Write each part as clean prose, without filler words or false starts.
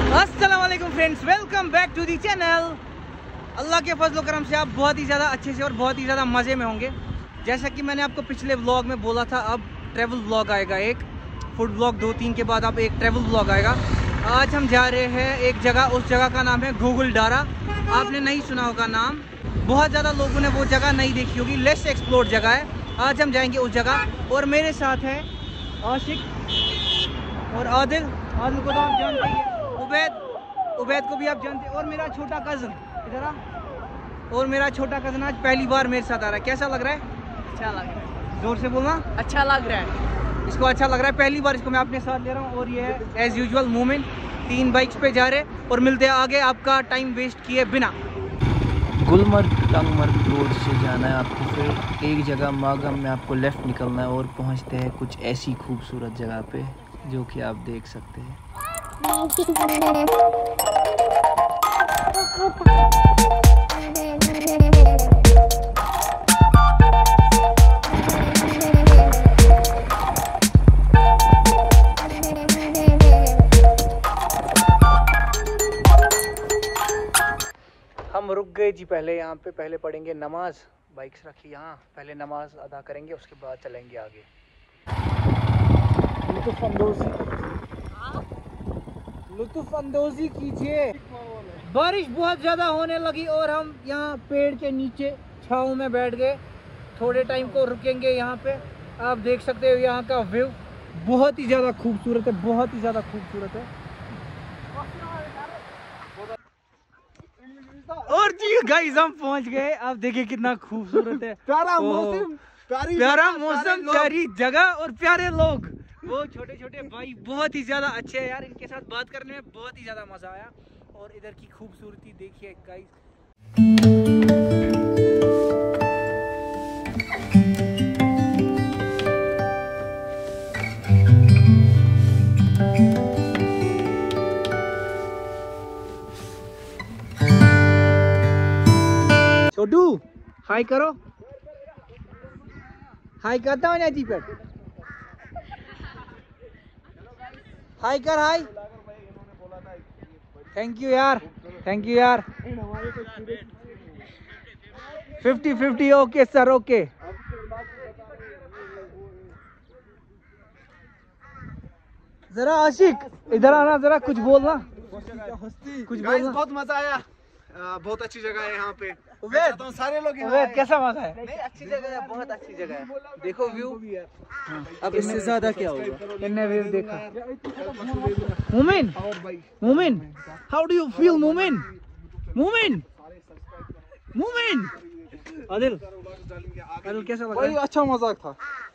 अस्सलाम वालेकुम friends, welcome back to the channel. अल्लाह के फजल करम से आप बहुत ही ज़्यादा अच्छे से और बहुत ही ज़्यादा मज़े में होंगे। जैसा कि मैंने आपको पिछले व्लॉग में बोला था, अब ट्रैवल व्लॉग आएगा, एक फूड व्लॉग 2-3 के बाद अब एक ट्रैवल व्लॉग आएगा। आज हम जा रहे हैं एक जगह, उस जगह का नाम है घुगुलडारा। आपने नहीं सुना होगा नाम, बहुत ज़्यादा लोगों ने वो जगह नहीं देखी होगी, लेस एक्सप्लोर्ड जगह है। आज हम जाएंगे उस जगह और मेरे साथ है आशिक और आदिल को तो आप जानते ही हैं, उबैद को भी आप जानते हैं, और मेरा छोटा कज़न इधर आ। और मेरा छोटा कज़न आज पहली बार मेरे साथ आ रहा है। कैसा लग रहा है? अच्छा लग रहा है। जोर से बोलना। अच्छा लग रहा है। इसको अच्छा लग रहा है, पहली बार इसको मैं अपने साथ ले रहा हूँ। और ये है एज यूजुअल मोमेंट, 3 बाइक्स पे जा रहे और मिलते हैं आगे, आपका टाइम वेस्ट किए बिना। गुलमर्ग टंगमर्ग रोड से जाना है आपको, फिर एक जगह मागम में आपको लेफ़्ट निकलना है और पहुंचते हैं कुछ ऐसी खूबसूरत जगह पे जो कि आप देख सकते हैं। हम रुक गए जी पहले यहाँ पे, पहले पढ़ेंगे नमाज। बाइक्स रखी यहाँ, पहले नमाज अदा करेंगे, उसके बाद चलेंगे आगे। लुत्फ अंदोजी कीजिए। बारिश बहुत ज़्यादा होने लगी और हम यहाँ पेड़ के नीचे छाँव में बैठ गए। थोड़े टाइम को रुकेंगे यहाँ पे। आप देख सकते हो यहाँ का व्यू बहुत ही ज़्यादा खूबसूरत है, बहुत ही ज़्यादा खूबसूरत है। और जी गाइस हम पहुँच गए। आप देखिए कितना खूबसूरत है, प्यारा मौसम, प्यारी जगह और प्यारे लोग। वो छोटे छोटे भाई बहुत ही ज़्यादा अच्छे हैं यार, इनके साथ बात करने में बहुत ही ज़्यादा मज़ा आया। और इधर की खूबसूरती देखिए गाइस। छोटू हाय करो, हाय करता हूँ ना जी पे, हाय कर, हाय। थैंक यू यार, थैंक यू यार। 50-50 ओके सर, ओके। जरा आशिक इधर आना, जरा कुछ बोलना, कुछ बोलना। बहुत मजा आया, बहुत अच्छी जगह है यहाँ पे। सारे लोग कैसा मजा है? नहीं, अच्छी जगह है, बहुत अच्छी जगह है। देखो व्यू, अब इससे ज्यादा क्या होगा? इन्हें व्यू देखा। मोमिन, हाउ डू यू फील मोमिन? आदिल कैसा लगा? भाई अच्छा मजाक था।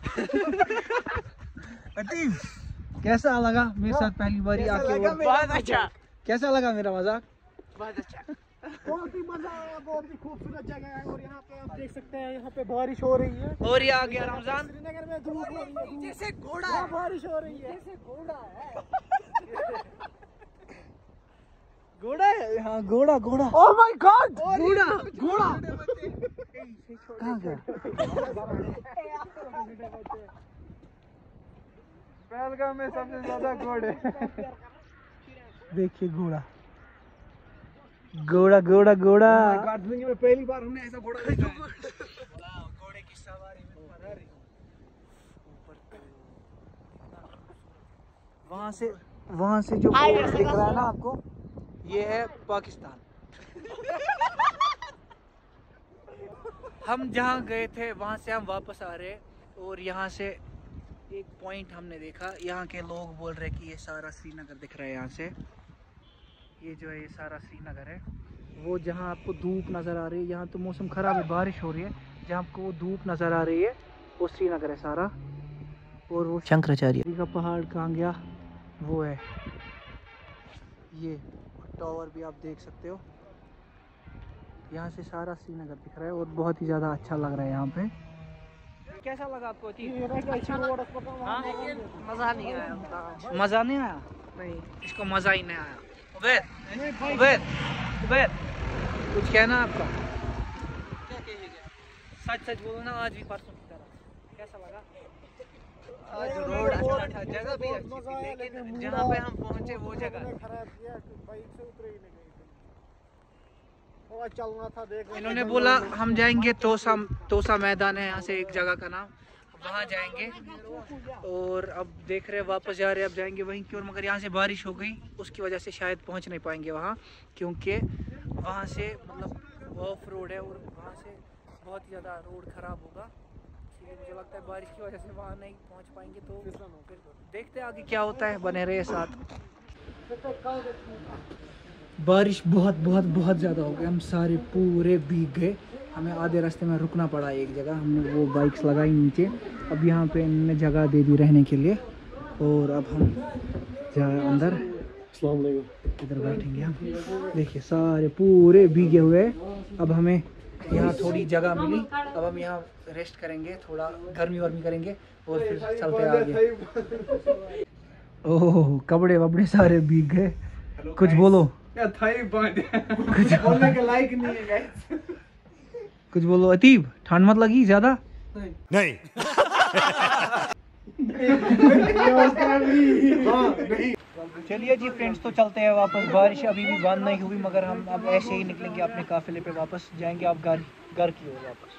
कैसा लगा मेरे साथ पहली बारी आके? बहुत अच्छा। कैसा लगा मेरा मजाक? बहुत अच्छा। बहुत ही मजा आया, बहुत ही खूबसूरत जगह है। और यहाँ पे आप देख सकते हैं, यहाँ पे बारिश हो रही है। और ये आ गया रमजान। श्रीनगर में धूप हो रही है, जैसे घोड़ा है, बारिश हो रही है। जैसे घोड़ा है। घोड़ा है, हाँ घोड़ा। ओह माय गॉड, घोड़ा कहाँ गया? पहलगाम में सबसे ज्यादा घोड़े। देखिए घोड़ा। जिंदगी में पहली बार हमने ऐसा घोड़ा देखा है। घोड़े की सवारी में फरारी। वहाँ से जो बोर्ड दिख रहा है ना आपको, ये है पाकिस्तान। हम जहाँ गए थे वहाँ से हम वापस आ रहे, और यहाँ से एक पॉइंट हमने देखा। यहाँ के लोग बोल रहे कि ये सारा श्रीनगर दिख रहा है। यहाँ से ये जो है, ये सारा श्रीनगर है। वो जहाँ आपको धूप नज़र आ रही है, यहाँ तो मौसम ख़राब है, बारिश हो रही है, जहाँ आपको वो धूप नज़र आ रही है वो श्रीनगर है सारा। और वो शंकराचार्य का पहाड़ कहाँ गया? वो है ये टावर भी आप देख सकते हो। यहाँ से सारा श्रीनगर दिख रहा है और बहुत ही ज़्यादा अच्छा लग रहा है यहाँ पे। कैसा लगा आपको? मजा नहीं आया। मज़ा नहीं आया? नहीं, इसको मज़ा ही नहीं आया। उबैद कुछ कहना आपका? क्या कहिएगा? सच बोलो ना, आज भी परसों की तरह। कैसा लगा? आज रोड अच्छा अच्छा था, जगह भी अच्छी थी, लेकिन जहाँ पे हम पहुँचे वो जगह खराब किया, बाइक से उतरे ही नहीं गए। और चलना था, देख इन्होंने बोला हम जाएंगे तोसा मैदान है यहाँ से एक जगह का नाम, वहाँ जाएंगे। और अब देख रहे हैं वापस जा रहे हैं, अब जाएंगे वहीं की ओर, मगर यहाँ से बारिश हो गई उसकी वजह से शायद पहुँच नहीं पाएंगे वहाँ, क्योंकि वहाँ से मतलब ऑफ रोड है और वहाँ से बहुत ही ज़्यादा रोड ख़राब होगा, इसलिए मुझे लगता है बारिश की वजह से वहाँ नहीं पहुँच पाएंगे। तो फिर देखते हैं आगे क्या होता है, बने रहे साथ। बारिश बहुत बहुत बहुत ज़्यादा हो गई, हम सारे पूरे भीग गए, हमें आधे रास्ते में रुकना पड़ा एक जगह, हमने वो बाइक्स लगाई नीचे। अब यहाँ पे इन्होंने जगह दे दी रहने के लिए और अब हम अंदर इधर बैठेंगे हम। देखिए सारे पूरे भीगे हुए, अब हमें यहाँ थोड़ी जगह मिली, अब हम यहाँ रेस्ट करेंगे, थोड़ा गर्मी वर्मी करेंगे और फिर चलते आगे। ओह कपड़े वपड़े सारे भीग गए, कुछ बोलो। कुछ बोलने के लायक नहीं है गाइस। कुछ बोलो अतीब, ठंड मत लगी ज्यादा? नहीं। चलिए जी फ्रेंड्स, तो चलते हैं वापस। बारिश अभी भी बंद नहीं हुई, मगर हम अब ऐसे ही निकलेंगे अपने काफिले पे, वापस जाएंगे अब घर की ओर वापस।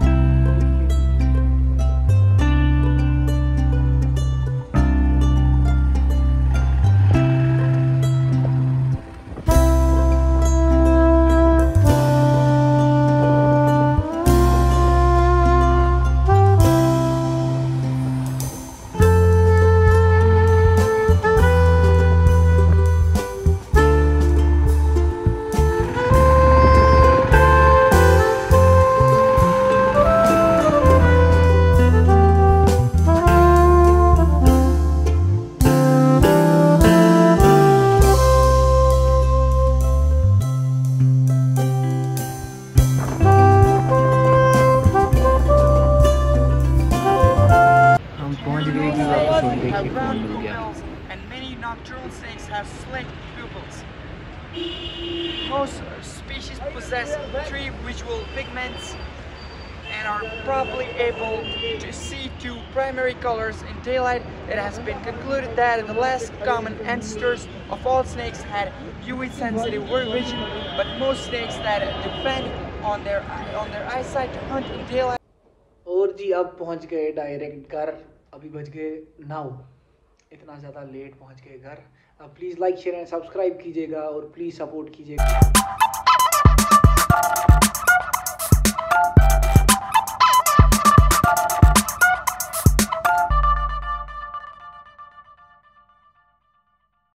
And many nocturnal snakes have slit pupils. Most species possess three visual pigments and are probably able to see two primary colors in daylight. It has been concluded that the last common ancestors of all snakes had UV sensitive vision, but most snakes that depend on their eyesight to hunt in daylight. और जी अब पहुंच गए direct घर, अभी बज गए 9, इतना ज़्यादा लेट पहुंच गए घर। अब please like share and subscribe कीजिएगा और प्लीज़ सपोर्ट कीजिएगा।